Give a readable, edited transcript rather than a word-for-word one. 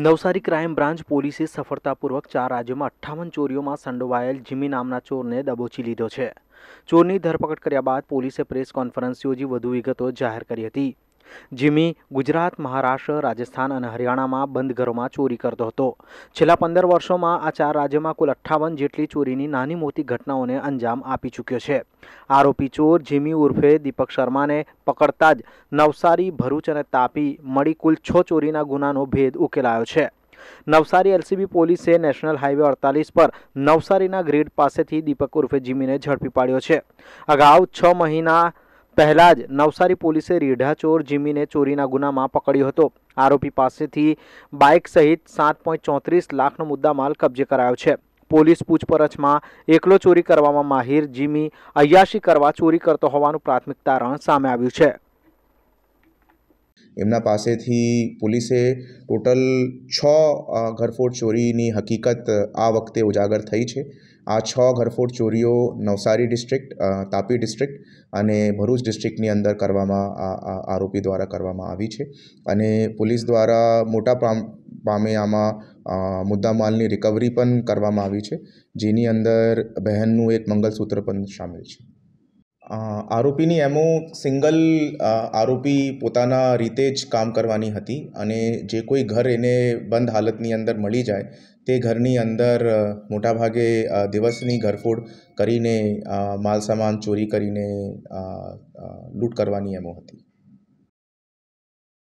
Navsari crime branch પોલીસે સફળતાપૂર્વક 4 રાજ્યોમાં 58 ચોરીઓમાં સંડોવાયેલ જીમી નામના ચોરને દબોચી લીધો છે। ચોરની ધરપકડ કર્યા બાદ પોલીસે પ્રેસ કોન્ફરન્સ યોજી વધુ વિગતો જાહેર કરી હતી। જીમી ગુજરાત, મહારાષ્ટ્ર, રાજસ્થાન અને હરિયાણામાં બંધ ઘરોમાં ચોરી કરતો હતો। છેલ્લા 15 વર્ષોમાં આ 4 રાજ્યોમાં કુલ 58 જેટલી ચોરીની નાની મોટી ઘટનાઓને અંજામ આપી ચૂક્યો છે। આરોપી ચોર જીમી ઉર્ફે દીપક શર્માને પકડતા જ નવસારી, ભરૂચ અને તાપી મળી કુલ 6 ચોરીના ગુનાનો ભેદ ઉકેલાયો છે। નવસારી એલસીબી પોલીસે નેશનલ હાઈવે 48 પર નવસારીના ગ્રીડ પાસેથી દીપક ઉર્ફે જીમીને ઝડપી પાડ્યો છે। અગાઉ 6 મહિના પહેલા જ નવસારી પોલીસે રીઢા ચોર જીમીને ચોરીના ગુનામાં પકડ્યો હતો। આરોપી પાસેથી બાઇક સહિત 7.34 લાખનો મુદ્દામાલ કબજે કરાયો છે। પોલીસ પૂછપરછમાં એકલો ચોરી કરવામાં માહિર જીમી અય્યાશી કરવા ચોરી કરતો હોવાનું પ્રાથમિક તારણ સામે આવ્યું છે। એમના પાસેથી પોલીસે ટોટલ 6 ઘરફોડ ચોરીની હકીકત આ વખતે ઉજાગર થઈ છે। આ 6 ઘરફોડ ચોરીઓ નવસારી ડિસ્ટ્રિક્ટ, તાપી ડિસ્ટ્રિક્ટ અને ભરૂચ ડિસ્ટ્રિક્ટની અંદર કરવામાં આરોપી દ્વારા કરવામાં આવી છે અને પોલીસ દ્વારા મોટા પામે આમાં મુદ્દામાલની રિકવરી પણ કરવામાં આવી છે, જેની અંદર બહેનનું એક મંગલસૂત્ર પણ શામેલ છે। આરોપીની એમો સિંગલ આરોપી પોતાના રીતે જ કામ કરવાની હતી અને જે કોઈ ઘર એને બંધ હાલતની અંદર મળી જાય તે ઘરની અંદર મોટાભાગે દિવસની ઘરફોડ કરીને માલ સામાન ચોરી કરીને લૂંટ કરવાની એમો હતી।